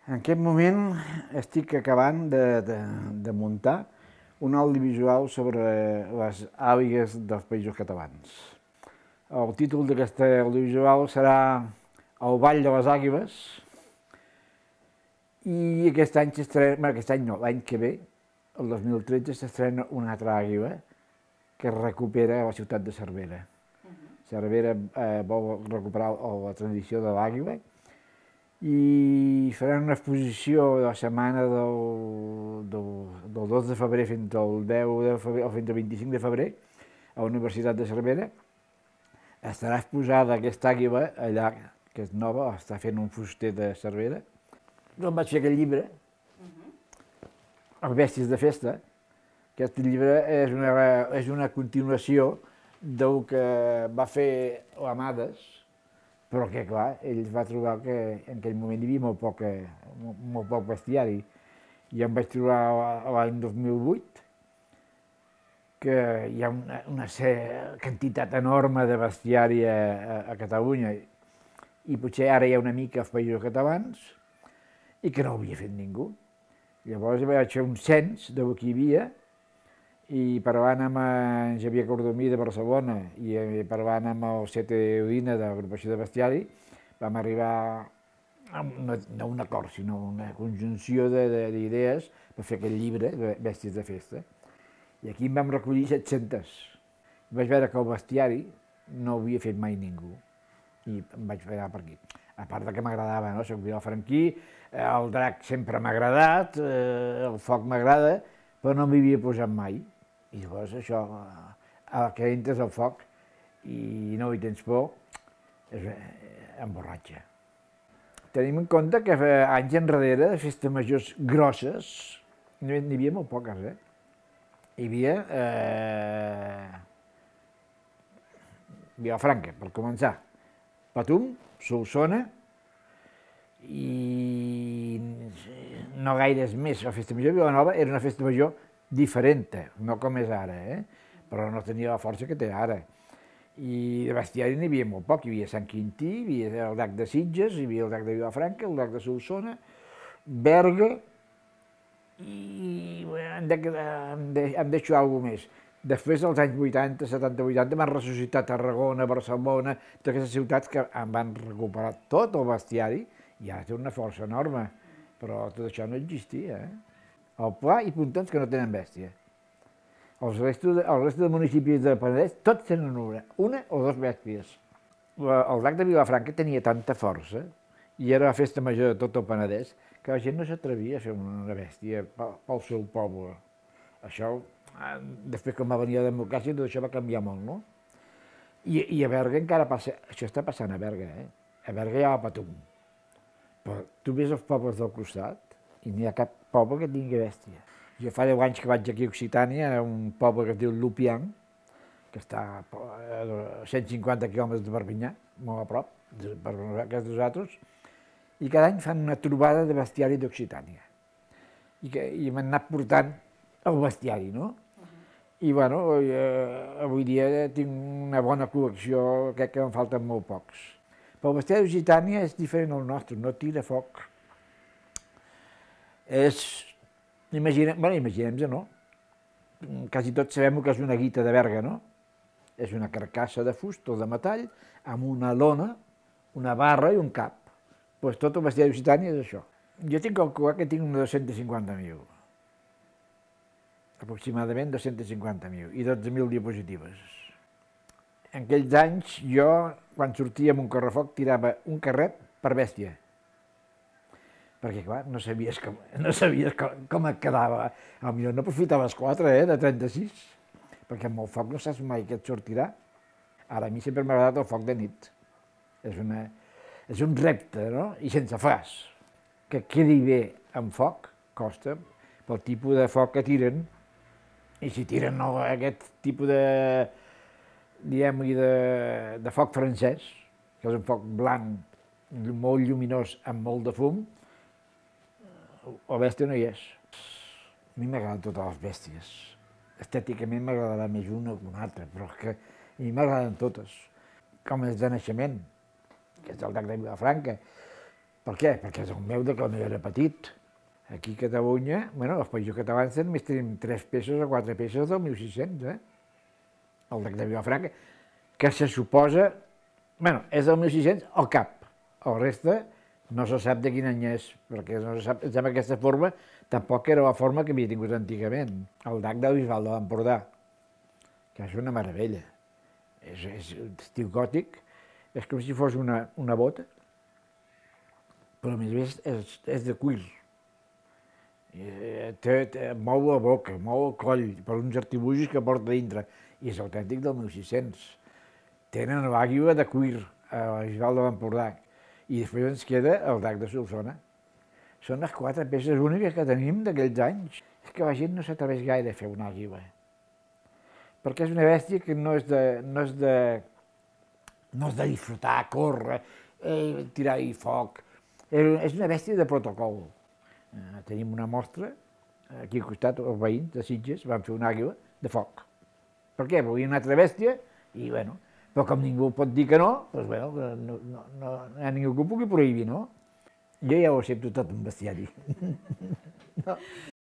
En aquest moment estic acabant de muntar un audiovisual sobre les àguiles dels Països Catalans. El títol d'aquest audiovisual serà El ball de les àguiles i aquest any s'estrena, aquest any no, l'any que ve, el 2013, s'estrena una altra àguila que recupera la ciutat de Cervera. Cervera vol recuperar la tradició de l'àguila i faran una exposició de la setmana del 2 de febrer fins al 10 de febrer o fins al 25 de febrer a la Universitat de Cervera. Estarà exposada aquesta àguila allà, que és nova, està fent un fuster de Cervera. Jo em vaig fer aquest llibre, Les bèsties de festa. Aquest llibre és una continuació del que va fer l'Amades, però que, clar, ell va trobar que en aquell moment hi havia molt poc bestiari. I em vaig trobar l'any 2008 que hi ha una quantitat enorme de bestiari a Catalunya i potser ara hi ha una mica als Països Catalans i que no ho havia fet ningú. Llavors vaig fer un cens del que hi havia i parlant amb en Xavier Cordomí de Barcelona i parlant amb el Sete Udina de l'agrupació de bestiari vam arribar a no un acord, sinó una conjunció d'idees per fer aquest llibre de Bèsties de Festa. I aquí en vam recollir 700. Vaig veure que el bestiari no ho havia fet mai ningú i em vaig pegar per aquí. A part que m'agradava, no? Soc vilafranquí, el drac sempre m'ha agradat, el foc m'agrada, però no m'hi havia posat mai. I llavors això, que entres al foc i no hi tens por, emborratxa. Tenim en compte que anys enrere, de festes majors grosses, n'hi havia molt poques, Hi havia Vilafranca, per començar, Patum, Solsona i no gaires més. La festa major de Vilanova era una festa major diferent, no com és ara, però no tenia la força que té ara. I de bestiari n'hi havia molt poc, hi havia Sant Quintí, hi havia el drac de Sitges, hi havia el drac de Vilafranca, el drac de Solsona, Berga i em deixo alguna més. Després dels anys 80, 70, 80 m'han ressuscitat Tarragona, Barcelona, totes aquestes ciutats que em van recuperar tot el bestiari i ara té una força enorme, però tot això no existia. El Pla i Pontons que no tenen bèstia. Els restes de municipis de Penedès tots tenen una o dues bèsties. El drac de Vilafranca tenia tanta força i era la festa major de tot el Penedès que la gent no s'atrevia a fer una bèstia pel seu poble. Això, després quan va venir la democràcia, tot això va canviar molt, no? I a Berga encara passa, això està passant a Berga, A Berga hi ha el Patum. Però tu ves els pobles del costat i no hi ha cap poble que tingui bèstia. Jo fa 10 anys que vaig aquí a Occitània, a un poble que es diu Lupian, que està a 150 quilòmetres de Perpinyà, molt a prop, per aquests nosaltres, i cada any fan una trobada de bestiari d'Occitània. I m'han anat portant el bestiari, no? I, bueno, avui dia tinc una bona col·lecció, crec que em falten molt pocs. Però el bestiari d'Occitània és diferent al nostre, no tira foc. Imaginem-nos, no? Quasi tots sabem que és una guita de Berga, no? És una carcassa de fusta o de metall amb una lona, una barra i un cap. Doncs tot el bestiari d'Occitània és això. Jo tinc calculat que tinc uns 250.000. Aproximadament 250.000 i 12.000 diapositives. En aquells anys, jo, quan sortia amb un correfoc, tirava un carret per bèstia. Perquè, clar, no sabies com et quedava. Potser no aprofitaves 4, de 36, perquè amb el foc no saps mai què et sortirà. Ara, a mi sempre m'ha agradat el foc de nit. És un repte, no? I sense flaix. Que quedi bé amb foc costa, pel tipus de foc que tiren. I si tiren aquest tipus de foc francès, que és un foc blanc, molt lluminós, amb molt de fum, la bèstia no hi és. A mi m'agraden totes les bèsties. Estèticament m'agradarà més una que una altra, però és que a mi m'agraden totes. Com és de naixement, que és el drac de Vilafranca, Per què? Perquè és el meu de quan era petit. Aquí a Catalunya, bueno, els països catalans només tenim 3 peces o 4 peces del 1600, El de Vilafranca, que se suposa, bueno, és del 1600 al cap. El reste no se sap de quin any és, perquè no se sap, em sembla que aquesta forma tampoc era la forma que havia tingut antigament. El DAC del Bisbal de l'Empordà, que és una meravella. És estil gòtic, és com si fos una bota, però a més és de cuir. Mou la boca, mou el coll, per uns artibugis que porta dintre, i és autèntic del 1600. Tenen l'àguila de cuir a Bisbal de l'Empordà, i després ens queda el DAC de Solsona. Són les 4 peces úniques que tenim d'aquells anys. És que la gent no s'atreveix gaire a fer una àguila, perquè és una bèstia que no és de disfrutar, córrer, tirar-hi foc. És una bèstia de protocol. Tenim una mostra, aquí al costat, els veïns de Sitges van fer una àguila de foc. Per què? Volien una altra bèstia, i bueno, però com ningú pot dir que no, doncs bueno, no hi ha ningú que ho pugui prohibir, no? Jo ja ho accepto tot un bestiari.